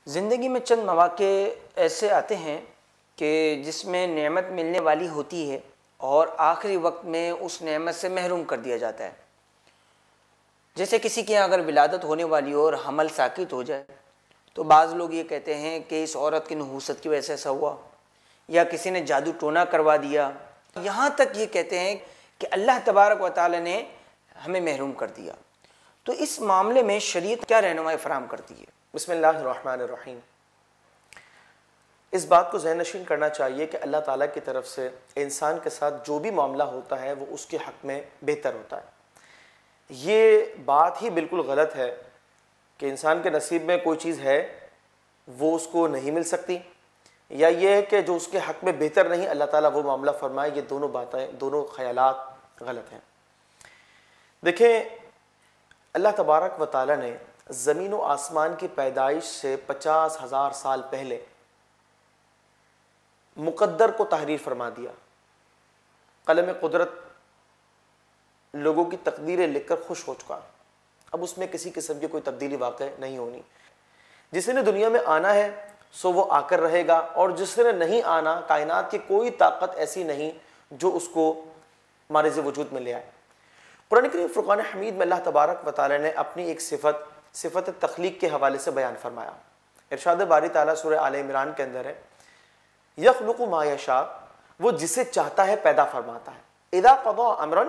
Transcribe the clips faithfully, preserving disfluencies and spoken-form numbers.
زندگی میں چند مواقع ایسے آتے ہیں کہ جس میں نعمت ملنے والی ہوتی ہے اور آخری وقت میں اس نعمت سے محروم کر دیا جاتا ہے۔ جیسے کسی کے یہاں اگر ولادت ہونے والی ہو اور حمل ساقط ہو جائے تو بعض لوگ یہ کہتے ہیں کہ اس عورت کی نحوست کی وجہ سے ایسا ہوا، یا کسی نے جادو ٹونا کروا دیا، یہاں تک یہ کہتے ہیں کہ اللہ تبارک و تعالی نے ہمیں محروم کر دیا۔ تو اس معاملے میں شریعت کیا رہنمائی فراہم کرتی ہے؟ بسم اللہ الرحمن الرحیم۔ اس بات کو ذہن نشین کرنا چاہیے کہ اللہ تعالیٰ کی طرف سے انسان کے ساتھ جو بھی معاملہ ہوتا ہے وہ اس کے حق میں بہتر ہوتا ہے۔ یہ بات ہی بالکل غلط ہے کہ انسان کے نصیب میں کوئی چیز ہے وہ اس کو نہیں مل سکتی، یا یہ ہے کہ جو اس کے حق میں بہتر نہیں اللہ تعالیٰ وہ معاملہ فرمائے۔ یہ دونوں باتیں، دونوں خیالات غلط ہیں۔ دیکھیں، اللہ تبارک و تعالیٰ نے زمین و آسمان کی پیدائش سے پچاس ہزار سال پہلے مقدر کو تحریر فرما دیا۔ قلم قدرت لوگوں کی تقدیریں لکھ کر خوش ہو چکا، اب اس میں کسی قسم کی کوئی تبدیلی واقع نہیں ہونی۔ جس نے دنیا میں آنا ہے سو وہ آ کر رہے گا، اور جس نے نہیں آنا، کائنات کی کوئی طاقت ایسی نہیں جو اس کو مارز وجود میں لے آئے۔ قرآن کریم فرقان حمید میں اللہ تبارک و تعالی نے اپنی ایک صفت صفت تخلیق کے حوالے سے بیان فرمایا۔ ارشاد باری تعالیٰ سورہ آل عمران کے اندر ہے، یخلق ما یشاء، وہ جسے چاہتا ہے پیدا فرماتا ہے۔ اذا قضى امرا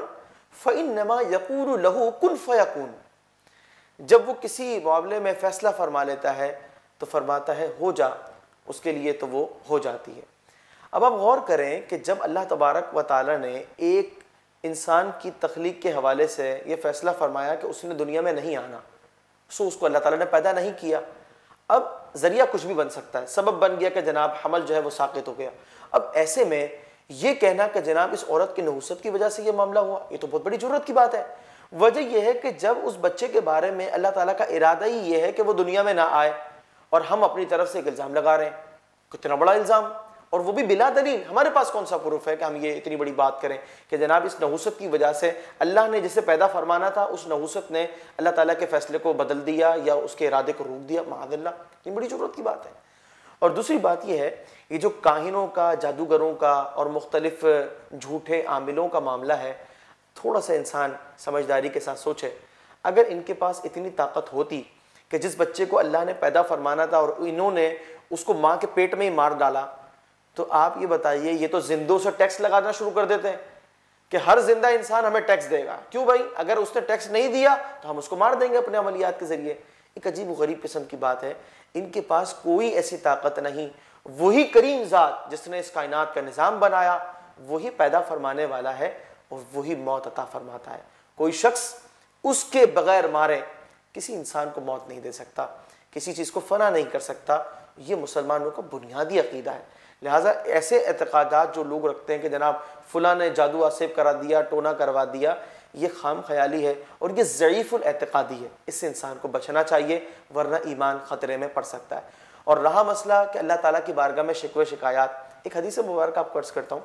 فانما یقول له کن فیکون، جب وہ کسی معاملے میں فیصلہ فرما لیتا ہے تو فرماتا ہے ہو جا، اس کے لیے تو وہ ہو جاتی ہے۔ اب آپ غور کریں کہ جب اللہ تبارک و تعالی نے ایک انسان کی تخلیق کے حوالے سے یہ فیصلہ فرمایا کہ اس نے دنیا میں نہیں آنا، سو اس کو اللہ تعالیٰ نے پیدا نہیں کیا، اب ذریعہ کچھ بھی بن سکتا ہے، سبب بن گیا کہ جناب حمل جو ہے وہ ساقط ہو گیا۔ اب ایسے میں یہ کہنا کہ جناب اس عورت کی نحوست کی وجہ سے یہ معاملہ ہوا، یہ تو بہت بڑی ضرورت کی بات ہے۔ وجہ یہ ہے کہ جب اس بچے کے بارے میں اللہ تعالیٰ کا ارادہ ہی یہ ہے کہ وہ دنیا میں نہ آئے، اور ہم اپنی طرف سے ایک الزام لگا رہے ہیں، کتنا بڑا الزام، اور وہ بھی بلا دلیل۔ ہمارے پاس کون سا پروف ہے کہ ہم یہ اتنی بڑی بات کریں کہ جناب اس نحوست کی وجہ سے اللہ نے جسے پیدا فرمانا تھا اس نحوست نے اللہ تعالیٰ کے فیصلے کو بدل دیا یا اس کے ارادے کو روک دیا، معاذ اللہ، یہ بڑی ضرورت کی بات ہے۔ اور دوسری بات یہ ہے، یہ جو کاہنوں کا، جادوگروں کا اور مختلف جھوٹے عاملوں کا معاملہ ہے، تھوڑا سا انسان سمجھداری کے ساتھ سوچے، اگر ان کے پاس اتنی طاقت ہوتی کہ جس بچے کو اللہ نے پیدا فرمانا تھا اور انہوں نے اس کو ماں کے پیٹ میں ہی مار ڈالا، تو آپ یہ بتائیے، یہ تو زندوں سے ٹیکس لگانا شروع کر دیتے ہیں کہ ہر زندہ انسان ہمیں ٹیکس دے گا۔ کیوں بھائی؟ اگر اس نے ٹیکس نہیں دیا تو ہم اس کو مار دیں گے اپنے عملیات کے ذریعے۔ ایک عجیب و غریب قسم کی بات ہے، ان کے پاس کوئی ایسی طاقت نہیں۔ وہی کریم ذات جس نے اس کائنات کا نظام بنایا، وہی پیدا فرمانے والا ہے اور وہی موت عطا فرماتا ہے۔ کوئی شخص اس کے بغیر مارے کسی انسان کو موت نہیں دے سکتا، کسی چیز کو فنا نہیں کر سکتا۔ یہ مسلمانوں کا بنیادی عقیدہ ہے۔ لہٰذا ایسے اعتقادات جو لوگ رکھتے ہیں کہ جناب فلاں نے جادو آسیب کرا دیا، ٹونا کروا دیا، یہ خام خیالی ہے اور یہ ضعیف الاعتقادی ہے۔ اس سے انسان کو بچنا چاہیے، ورنہ ایمان خطرے میں پڑ سکتا ہے۔ اور رہا مسئلہ کہ اللہ تعالیٰ کی بارگاہ میں شکوے شکایات، ایک حدیث مبارک آپ کو عرض کرتا ہوں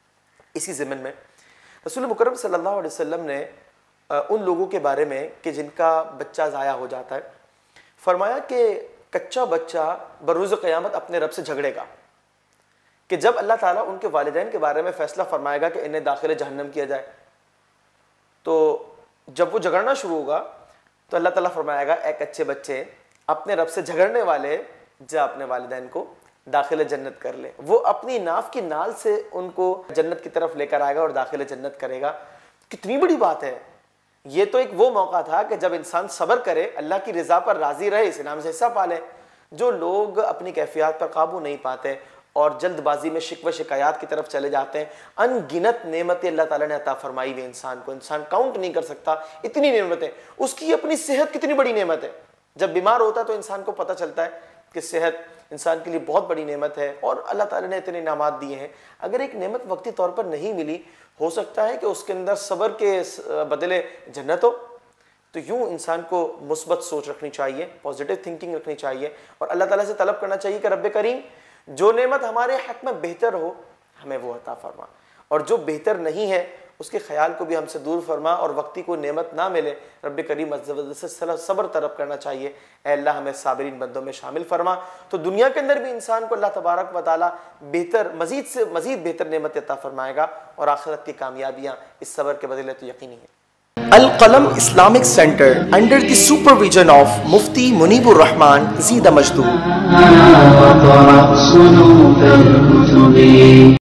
اسی ضمن میں۔ رسول مکرم صلی اللہ علیہ وسلم نے ان لوگوں کے بارے میں کہ جن کا بچہ ضائع ہو جاتا ہے فرمایا کہ کچا بچہ بروز قیامت اپنے رب سے جھگڑے گا کہ جب اللہ تعالیٰ ان کے والدین کے بارے میں فیصلہ فرمائے گا کہ انہیں داخل جہنم کیا جائے، تو جب وہ جھگڑنا شروع ہوگا تو اللہ تعالیٰ فرمائے گا اے کچے بچے، اپنے رب سے جھگڑنے والے جا اپنے والدین کو داخل جنت کر لے۔ وہ اپنی ناف کی نال سے ان کو جنت کی طرف لے کر آئے گا اور داخل جنت کرے گا۔ کتنی بڑی بات ہے! یہ تو ایک وہ موقع تھا کہ جب انسان صبر کرے، اللہ کی رضا پر راضی رہے، اس انعام سے حصہ پالے۔ جو لوگ اپنی کیفیات پر قابو نہیں پاتے اور جلد بازی میں شکوہ شکایات کی طرف چلے جاتے ہیں، ان گنت نعمتیں اللہ تعالیٰ نے عطا فرمائی ہوئی انسان کو، انسان کاؤنٹ نہیں کر سکتا اتنی نعمتیں۔ اس کی اپنی صحت کتنی بڑی نعمت ہے، جب بیمار ہوتا ہے تو انسان کو پتہ چلتا ہے کہ صحت انسان کے لیے بہت بڑی نعمت ہے اور اللہ تعالیٰ نے اتنے انعامات دیے ہیں۔ اگر ایک نعمت وقتی طور پر نہیں ملی، ہو سکتا ہے کہ اس کے اندر صبر کے بدلے جنت ہو۔ تو یوں انسان کو مثبت سوچ رکھنی چاہیے، پازیٹیو تھنکنگ رکھنی چاہیے، اور اللہ تعالیٰ سے طلب کرنا چاہیے کہ رب کریم جو نعمت ہمارے حق میں بہتر ہو ہمیں وہ عطا فرما، اور جو بہتر نہیں ہے اس کے خیال کو بھی ہم سے دور فرما، اور وقتی کوئی نعمت نہ ملے رب کریم عز و جل سے صبر طلب کرنا چاہیے، اے اللہ ہمیں صابرین بندوں میں شامل فرما۔ تو دنیا کے اندر بھی انسان کو اللہ تبارک و تعالیٰ بہتر مزید سے مزید بہتر نعمت عطا فرمائے گا، اور آخرت کی کامیابیاں اس صبر کے بدلے تو یقینی ہیں۔ القلم Islamic Center under the supervision of Mufti Munibur Rahman Zida Majdu.